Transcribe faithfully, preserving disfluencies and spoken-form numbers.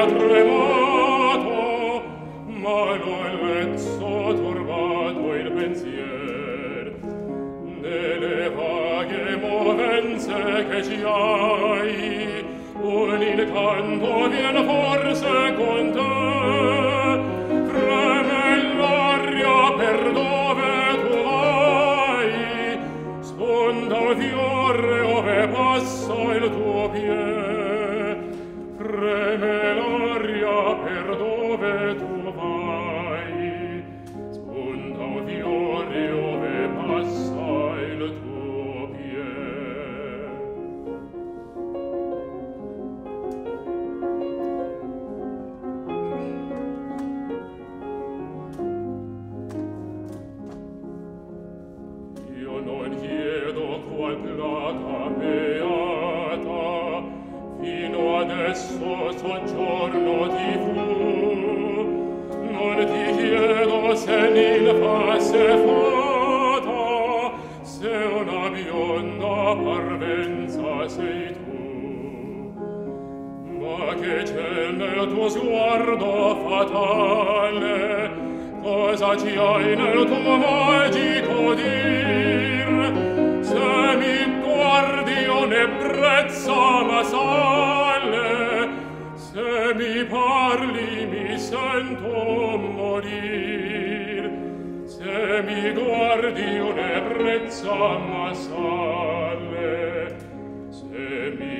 ha tremato, ma lo lezzo turbato il pensier delle vaghe movenze che ci hai. Un incanto vien forse con te, freme l'aria per dove tu vai, sponda un fiore ove passa il tuo piede, freme l'aria per dove tu vai, sponda un fiore ove passa il tuo piede. Non chiedo qual plata beata, fino adesso soggiorno ti fu. Non ti chiedo se ninfa, se fata, se una bionda parvenza sei tu. Ma che c'è nel tuo sguardo fatale, cosa ci hai nel tuo magico dir? Se mi guardi io n'ebbrezza ma sale, se mi parli mi sento morir. Se mi guardi io n'ebbrezza ma sale, se mi